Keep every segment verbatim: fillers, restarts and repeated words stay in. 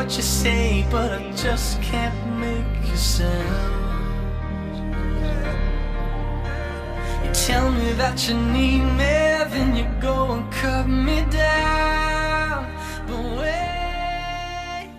what you say, but I just can't make you sound. You tell me that you need me, then you go and cut me down. But wait.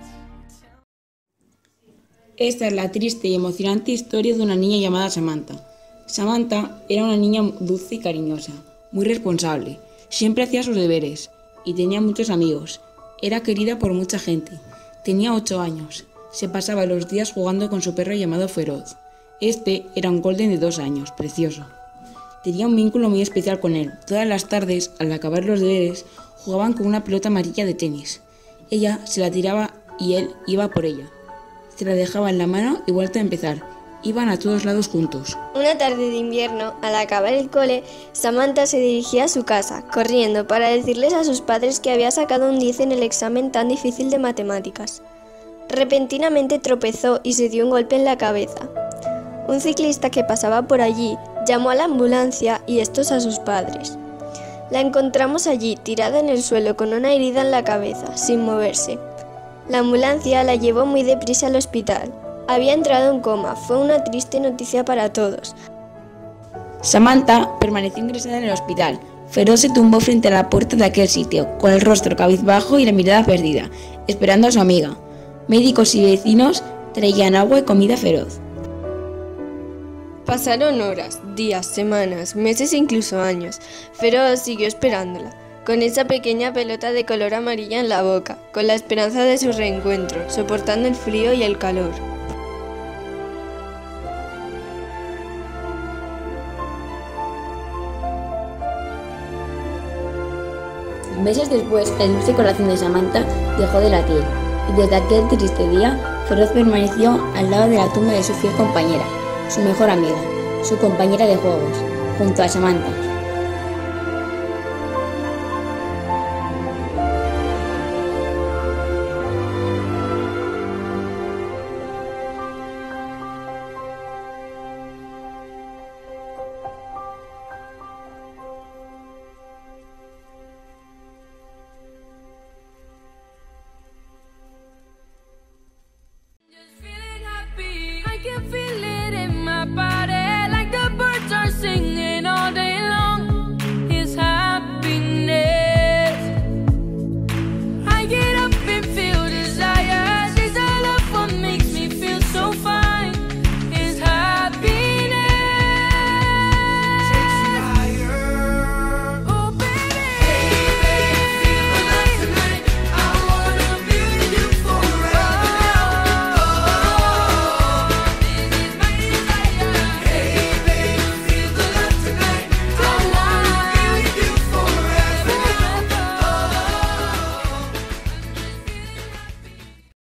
Esta es la triste y emocionante historia de una niña llamada Samantha. Samantha era una niña dulce y cariñosa, muy responsable, siempre hacía sus deberes y tenía muchos amigos. Era querida por mucha gente. Tenía ocho años. Se pasaba los días jugando con su perro llamado Feroz. Este era un golden de dos años, precioso. Tenía un vínculo muy especial con él. Todas las tardes, al acabar los deberes, jugaban con una pelota amarilla de tenis. Ella se la tiraba y él iba por ella. Se la dejaba en la mano y vuelta a empezar. Iban a todos lados juntos. Una tarde de invierno, al acabar el cole, Samantha se dirigía a su casa, corriendo para decirles a sus padres que había sacado un diez en el examen tan difícil de matemáticas. Repentinamente tropezó y se dio un golpe en la cabeza. Un ciclista que pasaba por allí llamó a la ambulancia y estos a sus padres. La encontramos allí, tirada en el suelo con una herida en la cabeza, sin moverse. La ambulancia la llevó muy deprisa al hospital. Había entrado en coma. Fue una triste noticia para todos. Samantha permaneció ingresada en el hospital. Feroz se tumbó frente a la puerta de aquel sitio, con el rostro cabizbajo y la mirada perdida, esperando a su amiga. Médicos y vecinos traían agua y comida a Feroz. Pasaron horas, días, semanas, meses e incluso años. Feroz siguió esperándola, con esa pequeña pelota de color amarilla en la boca, con la esperanza de su reencuentro, soportando el frío y el calor. Meses después, el dulce corazón de Samantha dejó de latir, y desde aquel triste día, Feroz permaneció al lado de la tumba de su fiel compañera, su mejor amiga, su compañera de juegos, junto a Samantha.